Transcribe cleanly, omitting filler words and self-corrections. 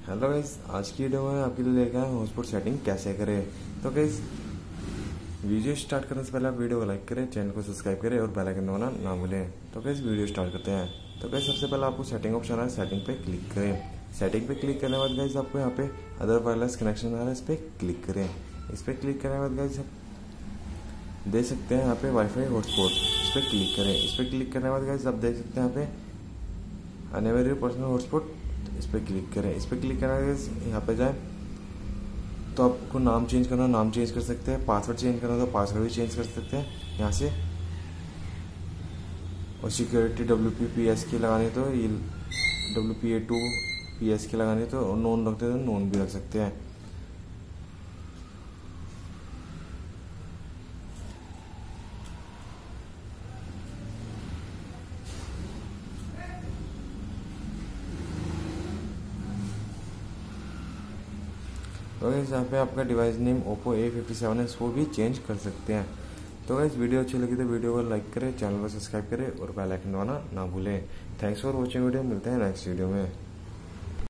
Hello guys, आज की video में आपके लिए लेकर आए हैं हॉटस्पॉट सेटिंग कैसे करें। तो गाइस, वीडियो स्टार्ट करने से पहले आप वीडियो को लाइक करें, चैनल को सब्सक्राइब करें और बेल आइकन दबाना ना भूलें। तो गाइस, वीडियो स्टार्ट करते हैं। तो गाइस, सबसे पहले आपको सेटिंग ऑप्शन है, सेटिंग पे क्लिक करें। सेटिंग पे क्लिक करने के बाद गाइस आपको यहाँ पे अदर वायरलेस कनेक्शन आ रहा है, इस पर क्लिक करें। इस पर क्लिक करने के बाद गाइस आप देख सकते हैं यहाँ पे वाईफाई हॉटस्पॉट, इस पर क्लिक करें। इस पर क्लिक करने के बाद गाइस आप देख सकते हैं यहाँ पे अनअवेलेबल पर्सनल हॉटस्पॉट, इस पर क्लिक करें। इस पर क्लिक करने के यहाँ पे जाए तो आपको नाम चेंज करना, नाम चेंज कर सकते हैं। पासवर्ड चेंज करना तो पासवर्ड भी चेंज कर सकते हैं यहाँ से। और सिक्योरिटी WPPS की लगानी तो ये WPA2 PS की लगानी तो नॉन रखते हैं तो नॉन भी रख सकते हैं। तो गाइस यहाँ पे आपका डिवाइस नेम Oppo A57 है, इसको भी चेंज कर सकते हैं। तो गाइस, वीडियो अच्छी लगी तो वीडियो को लाइक करें, चैनल को सब्सक्राइब करें और बेल आइकन दबाना ना भूलें। थैंक्स फॉर वॉचिंग वीडियो, मिलते हैं नेक्स्ट वीडियो में।